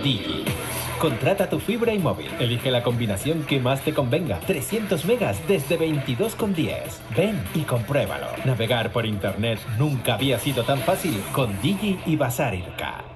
Digi. Contrata tu fibra y móvil. Elige la combinación que más te convenga. 300 megas desde 22,10. Ven y compruébalo. Navegar por internet nunca había sido tan fácil con Digi y Basarilka.